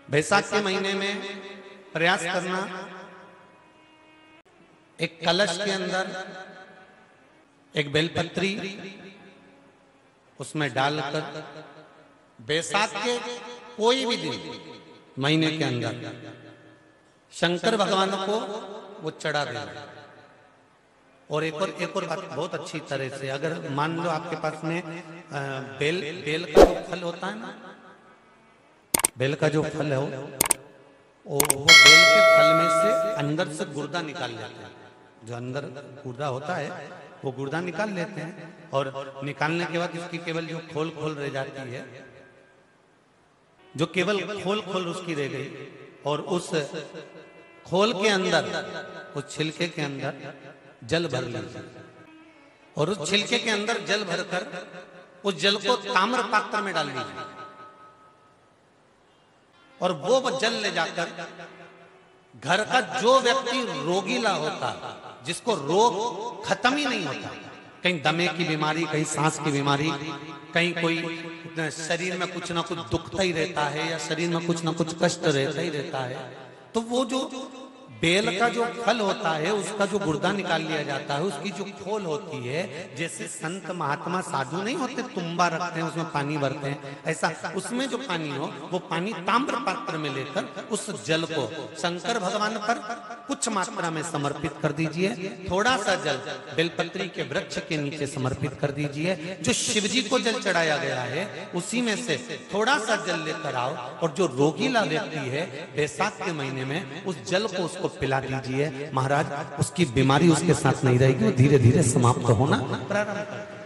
बैसाख के महीने में प्रयास करना, एक कलश के अंदर एक बेलपत्री उसमें डालकर बैसाख के कोई भी दिन महीने के अंदर शंकर भगवान को वो चढ़ा देना। और एक और बात बहुत अच्छी तरह से, अगर मान लो आपके पास में बेल का जो फल होता है ना, बेल का जो फल है वो बेल के फल में से अंदर से गुर्दा निकाल लेते हैं। जो अंदर गुर्दा होता है वो गुर्दा निकाल लेते हैं, और निकालने के बाद उसकी केवल जो खोल रह जाती है, जो केवल खोल उसकी रह गई, और उस खोल के अंदर, उस छिलके के अंदर जल भर लीजिए, और उस छिलके के अंदर जल भरकर उस जल को ताम्र पात्र में डाल लीजिए, और वो जल ले जाकर घर का जो व्यक्ति रोगीला होता, जिसको रोग खत्म ही नहीं होता, कहीं दमे की बीमारी, कहीं सांस की बीमारी, कहीं कोई शरीर में कुछ ना कुछ दुखता ही रहता है, या शरीर में कुछ ना कुछ कष्ट रहता ही रहता है, तो वो जो बेल का जो फल होता है उसका जो गुर्दा निकाल लिया जाता है, उसकी जो खोल होती है, जैसे संत महात्मा साधु नहीं होते तुम्बा रखते हैं उसमें पानी भरते हैं, ऐसा उसमें जो पानी हो वो पानी ताम्र पात्र में लेकर उस जल को शंकर भगवान पर कुछ मात्रा में समर्पित कर दीजिए। थोड़ा सा जल बेलपत्री के वृक्ष के नीचे समर्पित कर दीजिए। जो शिव जी को जल चढ़ाया गया है उसी में से थोड़ा सा जल लेकर आओ, और जो रोगीला व्यक्ति है बैसाख के महीने में उस जल को उसको पिला दीजिए। महाराज उसकी बीमारी उसके साथ नहीं रहेगी, वो धीरे धीरे समाप्त होना प्रारंभ कर